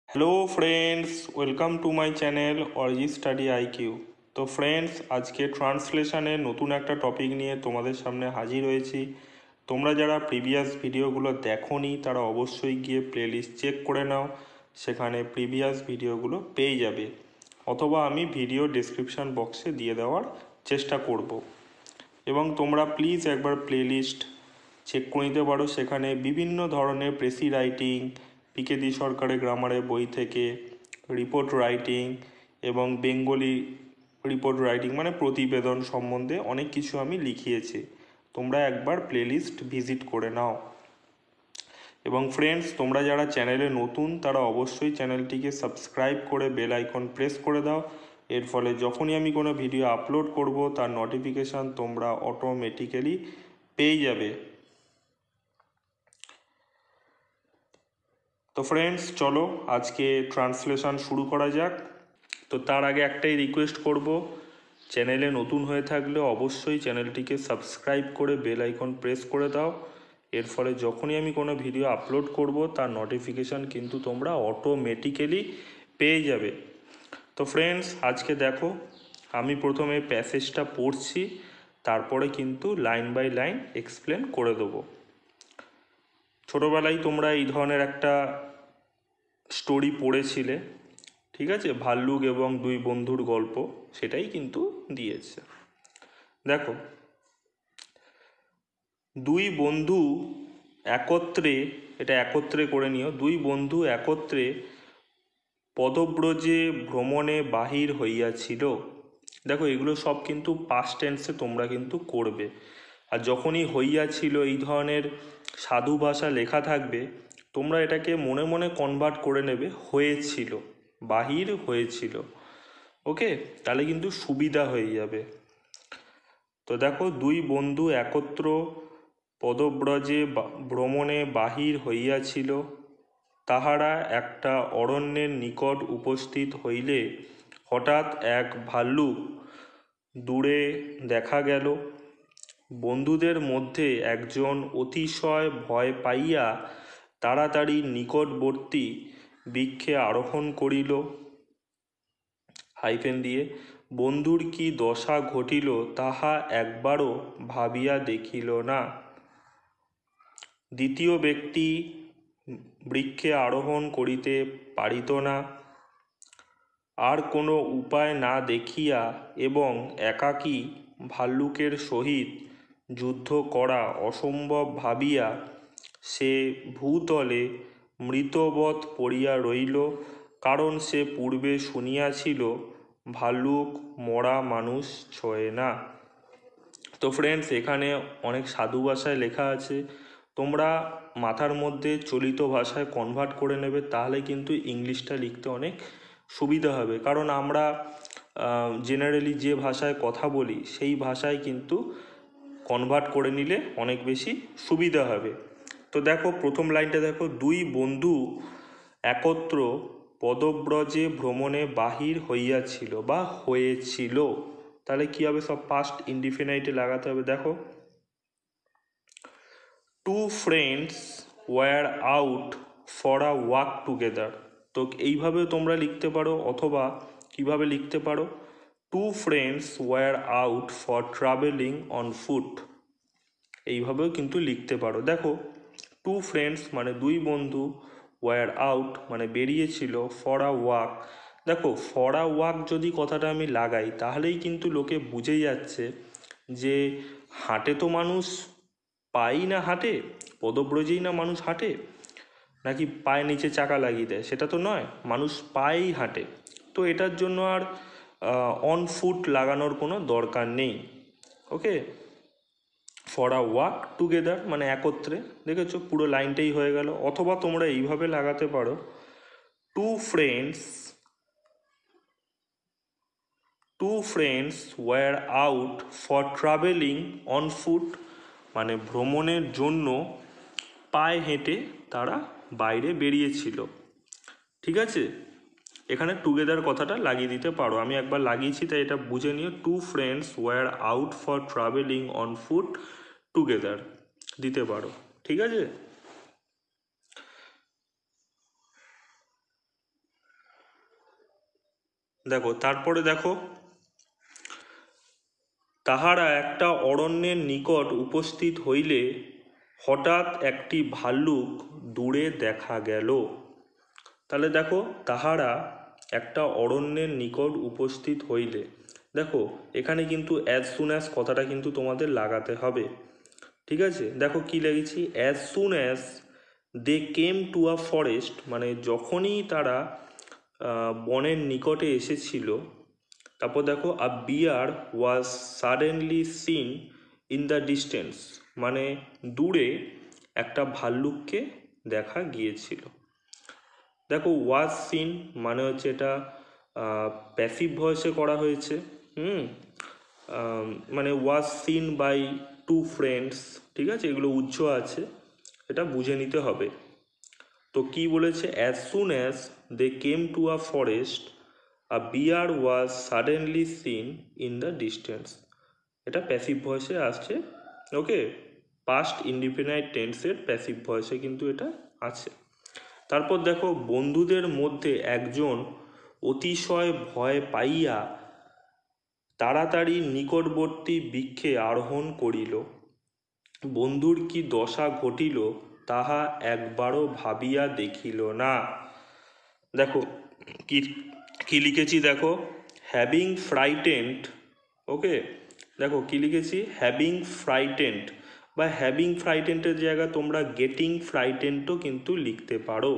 Hello friends, welcome to my channel অরিজি study IQ. তো friends, আজকে ট্রান্সলেশনের নতুন একটা টপিক নিয়ে তোমাদের সামনে হাজির হয়েছি। তোমরা যারা প্রিভিয়াস ভিডিওগুলো দেখোনি তারা অবশ্যই গিয়ে প্লেলিস্ট চেক করে নাও, সেখানে প্রিভিয়াস ভিডিওগুলো পেয়ে যাবে, অথবা আমি ভিডিও ডিসক্রিপশান বক্সে দিয়ে দেওয়ার চেষ্টা করব। এবং তোমরা প্লিজ একবার প্লেলিস্ট চেক করে নিতে পারো, সেখানে বিভিন্ন ধরনের প্রেসি রাইটিং, পিকেদি সরকারের গ্রামারের বই থেকে রিপোর্ট রাইটিং এবং বেঙ্গলি রিপোর্ট রাইটিং মানে প্রতিবেদন সম্বন্ধে অনেক কিছু আমি লিখিয়েছি। তোমরা একবার প্লেলিস্ট ভিজিট করে নাও। এবং ফ্রেন্ডস, তোমরা যারা চ্যানেলে নতুন তারা অবশ্যই চ্যানেলটিকে সাবস্ক্রাইব করে বেল আইকন প্রেস করে দাও। এর ফলে যখনই আমি কোনো ভিডিও আপলোড করব তার নোটিফিকেশান তোমরা অটোমেটিক্যালি পেয়ে যাবে। তো ফ্রেন্ডস, চলো আজকে ট্রান্সলেশন শুরু করা যাক। তো তার আগে একটাই রিকোয়েস্ট করব, চ্যানেলে নতুন হয়ে থাকলে অবশ্যই চ্যানেলটিকে সাবস্ক্রাইব করে বেল আইকন প্রেস করে দাও। এর ফলে যখনই আমি কোনো ভিডিও আপলোড করব তার নোটিফিকেশান কিন্তু তোমরা অটোমেটিক্যালি পেয়ে যাবে। তো ফ্রেন্ডস, আজকে দেখো, আমি প্রথমে প্যাসেজটা পড়ছি, তারপরে কিন্তু লাইন বাই লাইন এক্সপ্লেন করে দেবো। ছোটোবেলায় তোমরা এই ধরনের একটা স্টোরি পড়েছিলে, ঠিক আছে, ভাল্লুক এবং দুই বন্ধুর গল্প, সেটাই কিন্তু দিয়েছে। দেখো, দুই বন্ধু একত্রে, এটা একত্রে করে নিও, দুই বন্ধু একত্রে পদব্রজে ভ্রমণে বাহির হইয়াছিল। দেখো, এগুলো সব কিন্তু পাস্ট টেন্সে তোমরা কিন্তু করবে। আর যখনই হইয়াছিল এই ধরনের সাধু ভাষা লেখা থাকবে, তোমরা এটাকে মনে মনে কনভার্ট করে নেবে হয়েছিল, বাহির হয়েছিল। ওকে, তাহলে কিন্তু সুবিধা হয়ে যাবে। তো দেখো, দুই বন্ধু একত্র পদব্রজে ভ্রমণে বাহির হইয়াছিল। তাহারা একটা অরণ্যের নিকট উপস্থিত হইলে হঠাৎ এক ভাল্লুক দূরে দেখা গেল। বন্ধুদের মধ্যে একজন অতিশয় ভয় পাইয়া তাড়াতাড়ি নিকটবর্তী বৃক্ষে আরোহণ করিল। হাইফেন দিয়ে, বন্ধুর কি দশা ঘটিল তাহা একবারও ভাবিয়া দেখিল না। দ্বিতীয় ব্যক্তি বৃক্ষে আরোহণ করিতে পারিত না। আর কোনো উপায় না দেখিয়া এবং একাকী ভাল্লুকের সহিত যুদ্ধ করা অসম্ভব ভাবিয়া সে ভূতলে মৃতবৎ পড়িয়া রইল, কারণ সে পূর্বে শুনিয়াছিল ভাল্লুক মরা মানুষ ছোঁয় না। তো ফ্রেন্ডস, এখানে অনেক সাধু ভাষায় লেখা আছে, তোমরা মাথার মধ্যে চলিত ভাষায় কনভার্ট করে নেবে, তাহলে কিন্তু ইংলিশটা লিখতে অনেক সুবিধা হবে। কারণ আমরা জেনারেলি যে ভাষায় কথা বলি সেই ভাষায় কিন্তু কনভার্ট করে নিলে অনেক বেশি সুবিধা হবে। তো দেখো, প্রথম লাইনটা দেখো, দুই বন্ধু একত্র পদব্রজে ভ্রমণে বাহির হইয়াছিল বা হয়েছিল, তাহলে কি হবে, সব পাস্ট ইনডিফিনাইটে লাগাতে হবে। দেখো, two friends were out for a walk together. তো এইভাবে তোমরা লিখতে পারো, অথবা কিভাবে লিখতে পারো, two friends were out for travelling on foot, এইভাবেও কিন্তু লিখতে পারো। দেখো, টু ফ্রেন্ডস মানে দুই বন্ধু, ওয়ার আউট মানে বেরিয়েছিল, ফর আ ওয়াক। দেখো, ফর আ ওয়াক যদি কথাটা আমি লাগাই তাহলেই কিন্তু লোকে বুঝে যাচ্ছে যে হাঁটে তো মানুষ পাই না হাঁটে, পদব্রজেই না মানুষ হাঁটে, নাকি পায়ে নিচে চাকা লাগিয়ে দেয়, সেটা তো নয়, মানুষ পায়েই হাঁটে। তো এটার জন্য আর অন ফুট লাগানোর কোনো দরকার নেই। Okay, for a walk together মানে একত্রে, দেখেছো পুরো লাইনটাই হয়ে গেল। অথবা তোমরা এইভাবে লাগাতে পারো, two friends were out for travelling on foot, মানে ভ্রমণের জন্য পায়ে হেঁটে তারা বাইরে বেরিয়েছিল। ঠিক আছে, এখানে টুগেদার কথাটা লাগিয়ে দিতে পারো, আমি একবার লাগিয়েছি তাই এটা বুঝে নিও। Two friends were out for travelling on foot together দিতে পারো। ঠিক আছে, দেখো তারপরে দেখো, তাহারা একটা অরণ্যের নিকট উপস্থিত হইলে হঠাৎ একটি ভাল্লুক দূরে দেখা গেল। তাহলে দেখো, তাহারা একটা অরণ্যের নিকট উপস্থিত হইলে, দেখো এখানে কিন্তু অ্যাজ সুন অ্যাজ কথাটা কিন্তু তোমাদের লাগাতে হবে। ঠিক আছে, দেখো কি লিখেছি, as soon as they came to a forest, মানে যখনই তারা বনের নিকটে এসেছিল। তারপর দেখো, a bear was suddenly seen in the distance, মানে দূরে একটা ভাল্লুককে দেখা গিয়েছিল। দেখো ওয়াজ সিন মানে হচ্ছে এটা প্যাসিভ ভয়েসে করা হয়েছে। মানে was seen by two friends, ঠিক আছে, এগুলো উজ্জ আছে, এটা বুঝে নিতে হবে। তো কি বলেছে, as soon as they came to a forest a bear was suddenly seen in the distance, এটা প্যাসিভ ভয়েসে আসছে। ওকে, পাস্ট ইনডিফিনাইট টেন্সের প্যাসিভ ভয়েসে কিন্তু এটা আছে। তারপর দেখো, বন্ধুদের মধ্যে একজন অতিশয় ভয় পাইয়া তাড়াতাড়ি নিকটবর্তী বৃক্ষে আরোহণ করিল। বন্ধুর কি দশা ঘটিল তাহা একবারও ভাবিয়া দেখিল না। দেখো কি কি লিখেছি, দেখো হ্যাভিং ফ্রাইটেন্ড, ওকে, দেখো কি লিখেছি, হ্যাভিং ফ্রাইটেন্ড বা হ্যাভিং ফ্রাইটেন্ডের জায়গায় তোমরা গেটিং ফ্রাইটেন্ডও কিন্তু লিখতে পারো।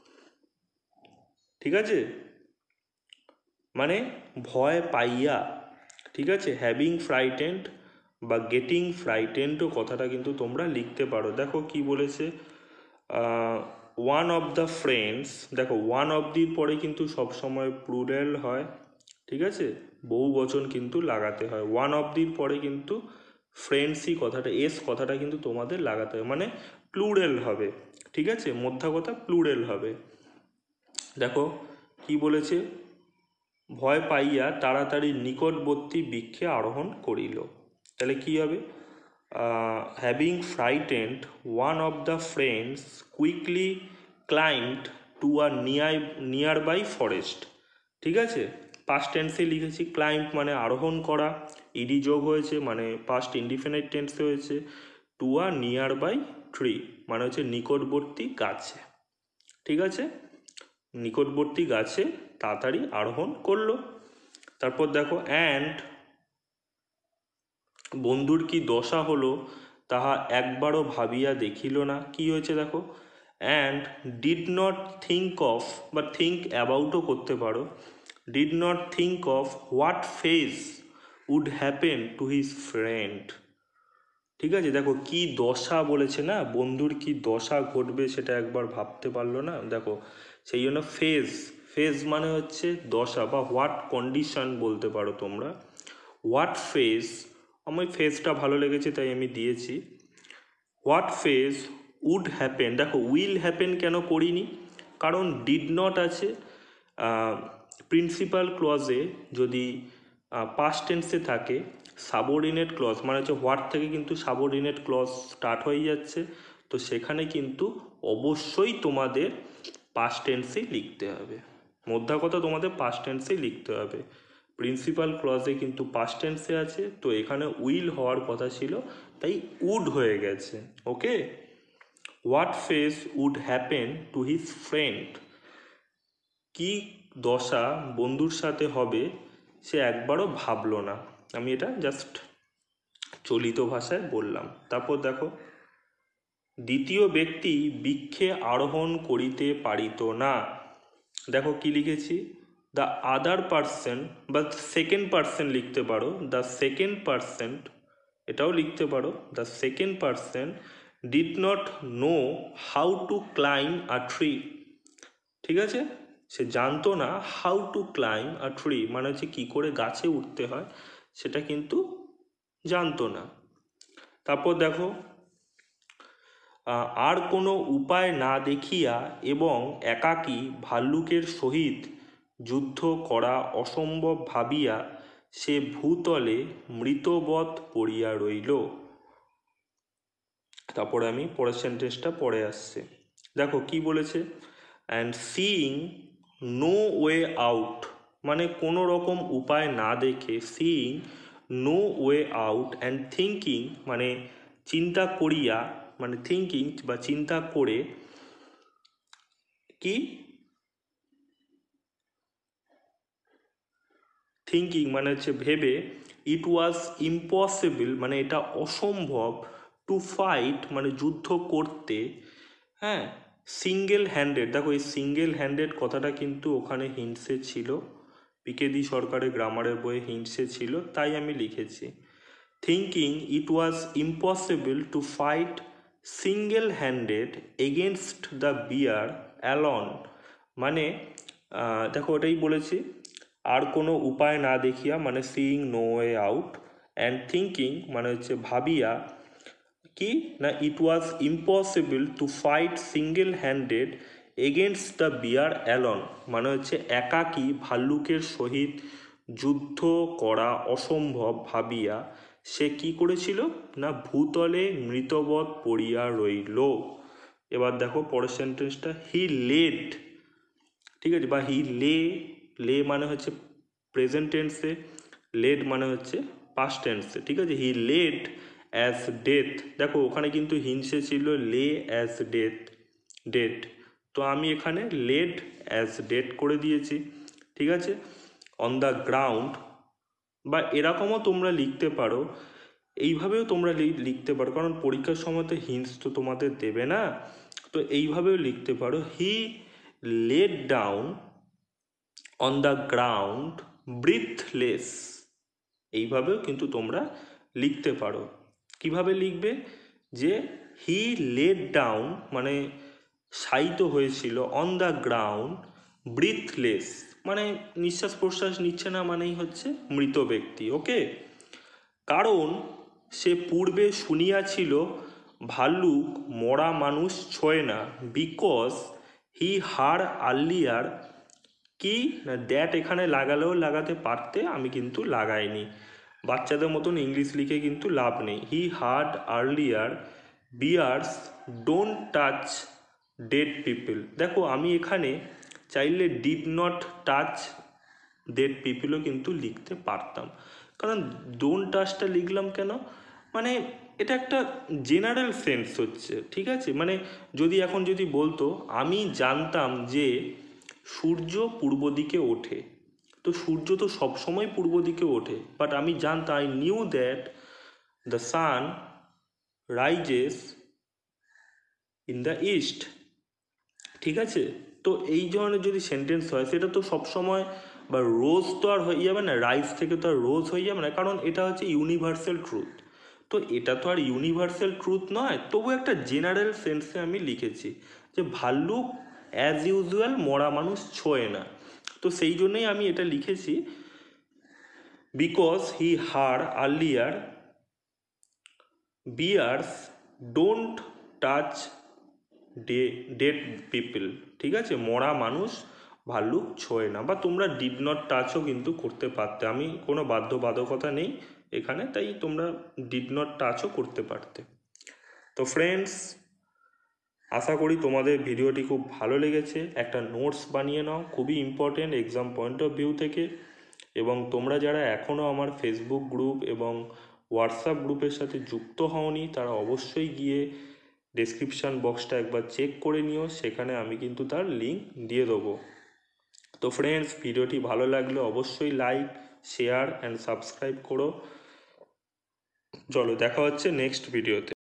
ঠিক আছে, মানে ভয় পাইয়া, ঠিক আছে, হ্যাভিং ফ্রাইটেন্ড বা গেটিং ফ্রাইটেন্ডও কথাটা কিন্তু তোমরা লিখতে পারো। দেখো কি বলেছে, ওয়ান অফ দ্য ফ্রেন্ডস, দেখো ওয়ান অফ দির পরে কিন্তু সবসময় প্লুরাল হয়, ঠিক আছে, বহু বচন কিন্তু লাগাতে হয়। ওয়ান অফ দির পরে কিন্তু ফ্রেন্ডসই কথাটা, এস কথাটা কিন্তু তোমাদের লাগাতে হবে, মানে প্লুরাল হবে, ঠিক আছে, মধ্যা কথা প্লুরাল হবে। দেখো কি বলেছে, ভয় পাইয়া তাড়াতাড়ি নিকটবর্তী বৃক্ষে আরোহণ করিল। তাহলে কি হবে, having frightened one of the friends quickly climbed to a nearby forest. ঠিক আছে, পাস্ট টেন্সে লিখেছি, ক্লাইম্ব মানে আরোহণ করা, ইডি যোগ হয়েছে মানে পাস্ট ইনডিফিনাইট টেন্সে হয়েছে, to a nearby tree মানে হচ্ছে নিকটবর্তী গাছে। ঠিক আছে, নিকটবর্তী গাছে তাড়াতাড়ি আরোহণ করলো। তারপর দেখো, অ্যান্ড বন্ধুর কি দশা হলো তাহা একবারও ভাবিয়া দেখিল না। কি হয়েছে দেখো, and did not think of বা থিঙ্ক অ্যাবাউটও করতে পারো, did not think of what fate would happen to his friend. ঠিক আছে, দেখো কি দশা বলেছে না, বন্ধুর কি দশা ঘটবে সেটা একবার ভাবতে পারলো না। দেখো সেই জন্য ফেজ, ফেজ মানে হচ্ছে দশা বা হোয়াট কন্ডিশন বলতে পারো তোমরা। হোয়াট ফেজ, আমার ফেজটা ভালো লেগেছে তাই আমি দিয়েছি। হোয়াট ফেজ উড হ্যাপেন, দেখো উইল হ্যাপেন কেন করিনি, কারণ ডিড নট আছে। প্রিন্সিপাল ক্লজে যদি পাস্ট টেন্সে থাকে, সাবঅর্ডিনেট ক্লজ মানে হচ্ছে হোয়াট থেকে কিন্তু সাবঅর্ডিনেট ক্লজ স্টার্ট হয়ে যাচ্ছে, তো সেখানে কিন্তু অবশ্যই তোমাদের পাস্ট টেন্সেই লিখতে হবে, মধ্যা কথা তোমাদের পাস্ট টেন্সেই লিখতে হবে। প্রিন্সিপাল ক্লজে কিন্তু পাস্ট টেন্সে আছে, তো এখানে উইল হওয়ার কথা ছিল তাই উড হয়ে গেছে। Okay, what fate would happen to his friend, কি দশা বন্ধুর সাথে হবে সে একবারও ভাবলো না। আমি এটা জাস্ট চলিত ভাষায় বললাম। তারপর দেখো, দ্বিতীয় ব্যক্তি বৃক্ষে আরোহণ করিতে পারিত না। দেখো কি লিখেছি, দ্য আদার পার্সন বা সেকেন্ড পার্সন লিখতে পারো, দ্য সেকেন্ড পার্সন, এটাও লিখতে পারো, the second person did not know how to climb a tree. ঠিক আছে, সে জানতো না how to climb a tree মানে হচ্ছে কী করে গাছে উঠতে হয়, সেটা কিন্তু জানতো না। তারপর দেখো, আর কোনো উপায় না দেখিয়া এবং একাকী ভাল্লুকের সহিত যুদ্ধ করা অসম্ভব ভাবিয়া সে ভূতলে মৃতবৎ পড়িয়া রইল। তারপরে আমি পরের সেন্টেন্সটা পড়ে আসছে। দেখো কি বলেছে, and seeing no way out, মানে কোনো রকম উপায় না দেখে, seeing no way out and thinking মানে চিন্তা করিয়া, মানে থিঙ্কিং বা চিন্তা করে, কি থিঙ্কিং মানে হচ্ছে ভেবে, ইট ওয়াজ ইম্পসিবল মানে এটা অসম্ভব, টু ফাইট মানে যুদ্ধ করতে, হ্যাঁ, সিঙ্গেল হ্যান্ডেড, দেখো এই সিঙ্গেল হ্যান্ডেড কথাটা কিন্তু ওখানে হিন্টসে ছিল, পিকেডি সরকারের গ্রামারের বইয়ে হিন্টসে ছিল, তাই আমি লিখেছি। Thinking it was impossible to fight single handed against the bear alone, মানে দেখো ওটাই বলেছি, আর কোনো উপায় না দেখিয়া মানে seeing no way out, and thinking মানে হচ্ছে ভাবিয়া, কি না it was impossible to fight single handed against the bear alone, মানে হচ্ছে একাকী ভাল্লুকের সহিত যুদ্ধ করা অসম্ভব ভাবিয়া সে কি করেছিল না ভূতলে মৃতবৎ পড়িয়া রইল। এবার দেখো পরের সেন্টেন্সটা, হি লেড, ঠিক আছে, বা হি লে মানে হচ্ছে প্রেজেন্ট টেন্সে, লেড মানে হচ্ছে পাস্ট টেন্সে, ঠিক আছে, হি লেড অ্যাজ ডেথ, দেখো ওখানে কিন্তু হিন্সে ছিল লে অ্যাজ ডেট, তো আমি এখানে লেড অ্যাজ ডেট করে দিয়েছি, ঠিক আছে, অন দ্য গ্রাউন্ড, বা এরকমও তোমরা লিখতে পারো, এইভাবেও তোমরা লিখতে পারো, কারণ পরীক্ষার সময় তো হিন্টস তো তোমাদের দেবে না, তো এইভাবেও লিখতে পারো, he laid down on the ground breathless, এইভাবেও কিন্তু তোমরা লিখতে পারো। কিভাবে লিখবে, যে হি লেড ডাউন মানে শায়িত হয়েছিল, অন দ্য গ্রাউন্ড ব্রিথলেস মানে নিঃশ্বাস প্রশ্বাস নিচ্ছে না, মানেই হচ্ছে মৃত ব্যক্তি, ওকে। কারণ সে পূর্বে শুনিয়াছিল ভাল্লুক মরা মানুষ ছোঁয় না, বিকজ হি হার আর্লিয়ার, কি না দ্যাট এখানে লাগালেও লাগাতে পারতে, আমি কিন্তু লাগাইনি, বাচ্চাদের মতন ইংলিশ লিখে কিন্তু লাভ নেই। He heard earlier bears don't touch dead people, দেখো আমি এখানে চাইলে ডিড নট টাচ ডেড পিপলও কিন্তু লিখতে পারতাম, কারণ ডোন্ট টাচটা লিখলাম কেন, মানে এটা একটা জেনারেল সেন্স হচ্ছে, ঠিক আছে, মানে যদি এখন যদি বলতো আমি জানতাম যে সূর্য পূর্ব দিকে ওঠে, তো সূর্য তো সবসময় পূর্ব দিকে ওঠে, বাট আমি জানতাম, I knew that the sun rises in the east, ঠিক আছে, তো এই ধরনের যদি সেন্টেন্স হয় সেটা তো সবসময়, বা রোজ তো আর হয়ে যাবে না, রাইজ থেকে তো আর রোজ হয়ে যাবে না, কারণ এটা হচ্ছে ইউনিভার্সাল ট্রুথ, তো এটা তো আর ইউনিভার্সাল ট্রুথ নয়, তবু একটা জেনারেল সেন্সে আমি লিখেছি যে ভাল্লুক অ্যাজ ইউজুয়াল মরা মানুষ ছোঁয় না, তো সেই জন্যই আমি এটা লিখেছি, because he heard earlier bears don't touch dead people, ঠিক আছে, মরা মানুষ ভাল্লুক ছোঁয় না, বা তোমরা ডিড নট টাচও কিন্তু করতে পারতে, আমি কোনো বাধ্যবাধকতা নেই এখানে, তাই তোমরা ডিড নট টাচও করতে পারতে। তো ফ্রেন্ডস, আশা করি তোমাদের ভিডিওটি খুব ভালো লেগেছে, একটা নোটস বানিয়ে নাও, খুবই important exam point of view থেকে, এবং তোমরা যারা এখনও আমার ফেসবুক গ্রুপ এবং হোয়াটসঅ্যাপ গ্রুপের সাথে যুক্ত হওনি, তারা অবশ্যই গিয়ে ডেসক্রিপশান বক্সটা একবার চেক করে নিও, সেখানে আমি কিন্তু তার লিঙ্ক দিয়ে দেবো। তো ফ্রেন্ডস, ভিডিওটি ভালো লাগলে অবশ্যই লাইক, শেয়ার অ্যান্ড সাবস্ক্রাইব করো। চলো দেখা হচ্ছে নেক্সট ভিডিওতে।